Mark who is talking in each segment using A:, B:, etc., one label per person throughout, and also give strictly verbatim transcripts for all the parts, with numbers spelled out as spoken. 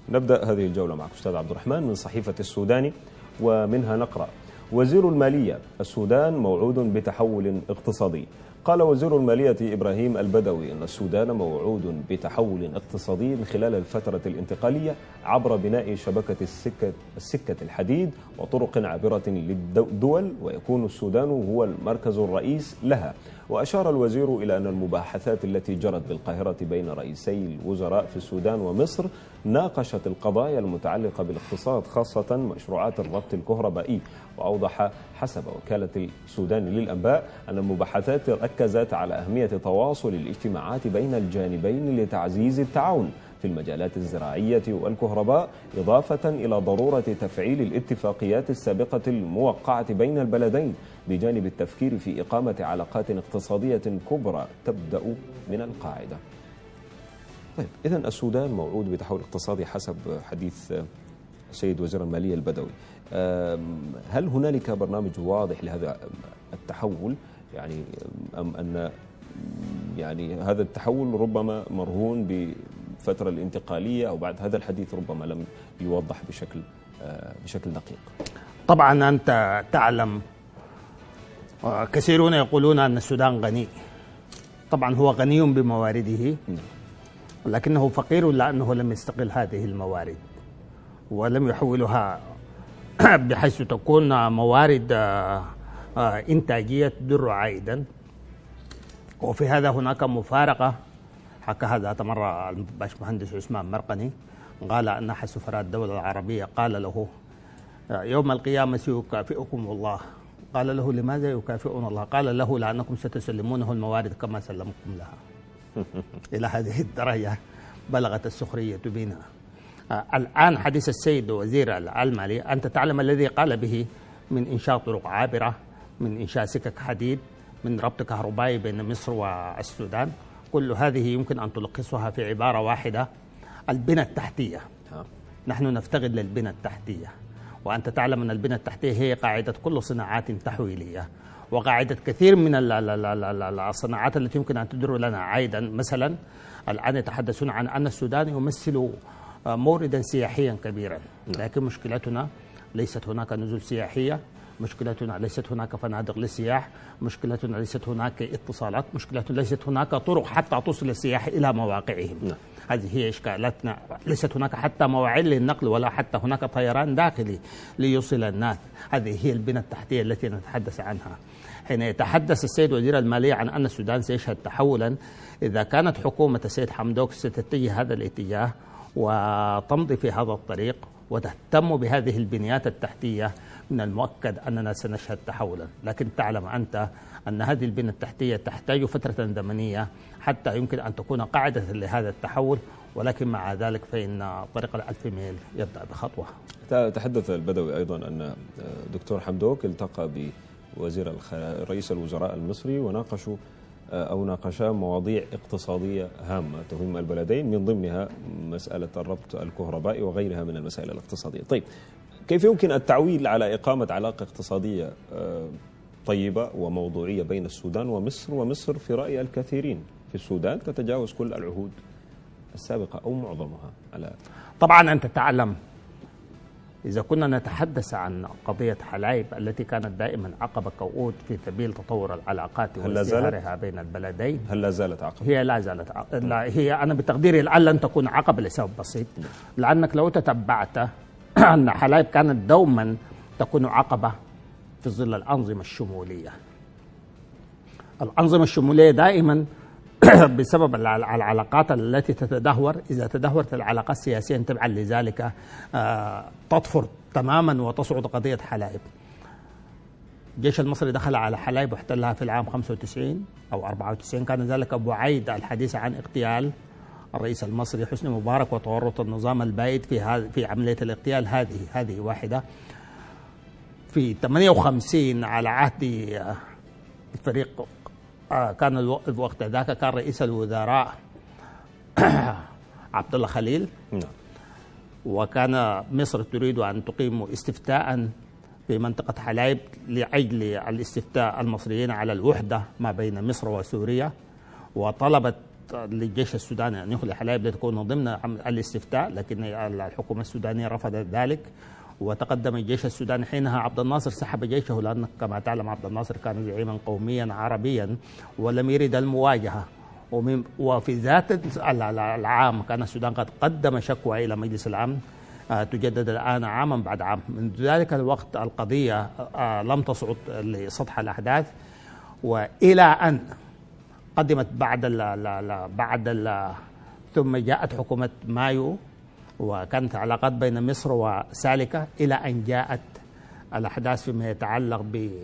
A: نبدأ هذه الجولة معك أستاذ عبد الرحمن من صحيفة السوداني، ومنها نقرأ: وزير المالية: السودان موعود بتحول اقتصادي. قال وزير المالية إبراهيم البدوي أن السودان موعود بتحول اقتصادي خلال الفترة الانتقالية عبر بناء شبكة السكة, السكة الحديد وطرق عابرة للدول، ويكون السودان هو المركز الرئيس لها. وأشار الوزير إلى أن المباحثات التي جرت بالقاهرة بين رئيسي الوزراء في السودان ومصر ناقشت القضايا المتعلقة بالاقتصاد، خاصة مشروعات الربط الكهربائي. وأوضح حسب وكالة السودان للأنباء أن المباحثات ركزت على أهمية تواصل الاجتماعات بين الجانبين لتعزيز التعاون في المجالات الزراعية والكهرباء، إضافة إلى ضرورة تفعيل الاتفاقيات السابقة الموقعة بين البلدين، بجانب التفكير في إقامة علاقات اقتصادية كبرى تبدأ من القاعدة. طيب، إذن السودان موعود بتحول اقتصادي حسب حديث السيد وزير المالية البدوي. هل هنالك برنامج واضح لهذا التحول، يعني أم أن يعني هذا التحول ربما مرهون بفترة الانتقالية، أو بعد هذا الحديث ربما لم يوضح بشكل بشكل دقيق؟
B: طبعا أنت تعلم، كثيرون يقولون أن السودان غني. طبعا هو غني بموارده، لكنه فقير لأنه لم يستغل هذه الموارد ولم يحولها بحيث تكون موارد إنتاجية تدر عائدا. وفي هذا هناك مفارقة حكى هذا مرة الباشمهندس عثمان مرقني، قال أن أحد سفراء الدولة العربية قال له: يوم القيامة سيكافئكم الله. قال له: لماذا يكافئون الله؟ قال له: لأنكم ستسلمونه الموارد كما سلمكم لها. إلى هذه الدرجة بلغت السخرية بنا. الآن حديث السيد وزير المالية، أنت تعلم الذي قال به من إنشاء طرق عابرة، من إنشاء سكك حديد، من ربط كهربائي بين مصر والسودان. كل هذه يمكن أن تلخصها في عبارة واحدة: البنى التحتية. نحن نفتقد للبنى التحتية، وأنت تعلم أن البنى التحتية هي قاعدة كل صناعات تحويلية، وقاعدة كثير من الصناعات التي يمكن أن تدر لنا عائدا. مثلا الآن يتحدثون عن أن السودان يمثل موردا سياحيا كبيرا، لكن مشكلتنا ليست هناك نزل سياحية، مشكلتنا ليست هناك فنادق للسياح، مشكلتنا ليست هناك اتصالات، مشكلتنا ليست هناك طرق حتى توصل السياح إلى مواقعهم. نعم. هذه هي إشكالاتنا. ليست هناك حتى مواعيد للنقل، ولا حتى هناك طيران داخلي ليوصل الناس. هذه هي البنى التحتية التي نتحدث عنها. حين يتحدث السيد وزير المالية عن أن السودان سيشهد تحولا، إذا كانت حكومة السيد حمدوك ستتجه هذا الاتجاه وتمضي في هذا الطريق وتهتم بهذه البنيات التحتية، من المؤكد أننا سنشهد تحولا. لكن تعلم أنت أن هذه البنية التحتية تحتاج فترة زمنية حتى يمكن أن تكون قاعدة لهذا التحول، ولكن مع ذلك فإن طريق الألف ميل يبدأ بخطوة.
A: تحدث البدوي أيضا أن دكتور حمدوك التقى بوزير رئيس الوزراء المصري وناقشوا أو ناقشا مواضيع اقتصادية هامة تهم البلدين، من ضمنها مسألة الربط الكهربائي وغيرها من المسائل الاقتصادية. طيب، كيف يمكن التعويل على إقامة علاقة اقتصادية طيبة وموضوعية بين السودان ومصر، ومصر في رأي الكثيرين في السودان تتجاوز كل العهود السابقة أو معظمها؟ على
B: طبعا أنت تعلم، إذا كنا نتحدث عن قضية حلايب التي كانت دائما عقبة كؤود في سبيل تطور العلاقات وازدهارها بين البلدين،
A: هل لا زالت عقبة؟
B: هي لا زالت عقبة. لا، هي أنا بتقديري الآن لن تكون عقبة لسبب بسيط، لأنك لو تتبعت أن حلايب كانت دوما تكون عقبة في ظل الأنظمة الشمولية. الأنظمة الشمولية دائما بسبب العلاقات التي تتدهور، إذا تدهورت العلاقات السياسية تبعا لذلك تطفر تماما وتصعد قضية حلايب. الجيش المصري دخل على حلايب واحتلها في العام خمسة وتسعين أو أربعة وتسعين، كان ذلك بعيد الحديث عن اغتيال الرئيس المصري حسني مبارك وتورط النظام البائد في هذه في عملية الاغتيال. هذه هذه واحدة. في ثمانية وخمسين على عهد الفريق كان الوقت ذاك كان رئيس الوزراء عبد الله خليل، وكان مصر تريد أن تقيم استفتاء في منطقة حلايب لأجل الاستفتاء المصريين على الوحدة ما بين مصر وسوريا، وطلبت للجيش السوداني أن يخلي حلايب لتكون ضمن الاستفتاء، لكن الحكومة السودانية رفضت ذلك، وتقدم الجيش السوداني. حينها عبد الناصر سحب جيشه، لأن كما تعلم عبد الناصر كان زعيما قوميا عربيا ولم يرد المواجهة. ومن وفي ذات العام كان السودان قد قدم شكوى إلى مجلس الأمن تجدد الآن عاما بعد عام. من ذلك الوقت القضية لم تصعد لسطح الأحداث، وإلى أن قدمت بعد ال بعد ال ثم جاءت حكومة مايو، وكانت علاقات بين مصر وسالكة، إلى أن جاءت الأحداث فيما يتعلق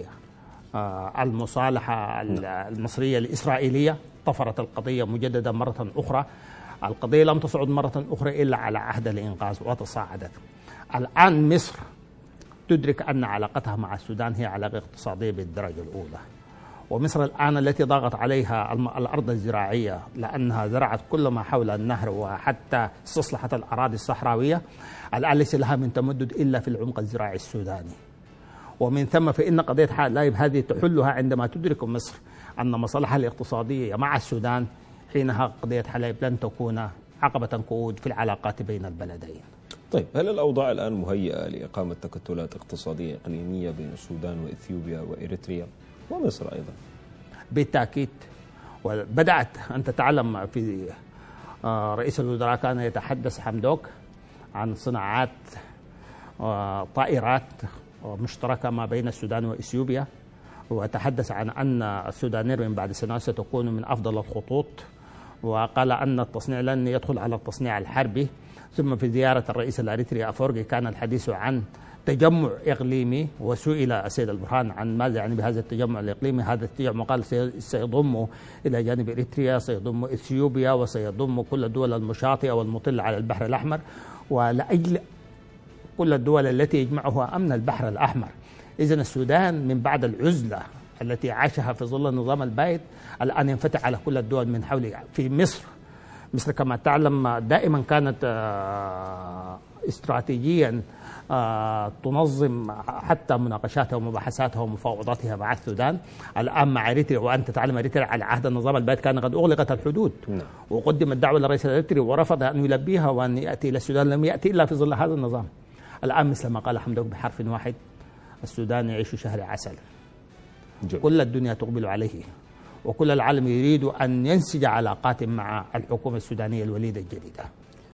B: بالمصالحة المصرية الإسرائيلية. طفرت القضية مجددا مرة أخرى. القضية لم تصعد مرة أخرى إلا على عهد الإنقاذ وتصاعدت. الآن مصر تدرك أن علاقتها مع السودان هي علاقة اقتصادية بالدرجة الأولى، ومصر الآن التي ضاغط عليها الأرض الزراعية لأنها زرعت كل ما حول النهر وحتى استصلحت الأراضي الصحراوية، الآن ليس لها من تمدد إلا في العمق الزراعي السوداني. ومن ثم فإن قضية حلايب هذه تحلها عندما تدرك مصر أن مصالحها الاقتصادية مع السودان، حينها قضية حلايب لن تكون عقبة قعود في العلاقات بين البلدين.
A: طيب، هل الأوضاع الآن مهيئة لإقامة تكتلات اقتصادية إقليمية بين السودان وإثيوبيا وإريتريا ومصر أيضا؟
B: بالتأكيد. وبدأت، أنت تعلم في رئيس الوزراء كان يتحدث حمدوك عن صناعات طائرات مشتركة ما بين السودان وإثيوبيا، وتحدث عن أن السودان من بعد سنوات ستكون من أفضل الخطوط، وقال أن التصنيع لن يدخل على التصنيع الحربي. ثم في زيارة الرئيس الأريتري أفورغي كان الحديث عن تجمع إقليمي، وسئل السيد البرهان عن ماذا يعني بهذا التجمع الإقليمي. هذا التجمع قال سيضم إلى جانب إريتريا، سيضم إثيوبيا، وسيضم كل الدول المشاطئة والمطلة على البحر الأحمر، ولأجل كل الدول التي يجمعها أمن البحر الأحمر. إذن السودان من بعد العزلة التي عاشها في ظل النظام البائد الآن ينفتح على كل الدول من حوله. في مصر مصر كما تعلم دائما كانت استراتيجيا تنظم حتى مناقشاتها ومباحثاتها ومفاوضاتها مع السودان. الآن مع إريتريا، وأنت تعلم إريتريا على عهد النظام البائد كان قد أغلقت الحدود، وقدمت دعوة للرئيس الإريتري ورفض أن يلبيها وأن يأتي إلى السودان، لم يأتي إلا في ظل هذا النظام. الآن مثل ما قال حمدوك بحرف واحد، السودان يعيش شهر عسل. جميل. كل الدنيا تقبل عليه، وكل العالم يريد أن ينسج علاقات مع الحكومة السودانية الوليدة الجديدة.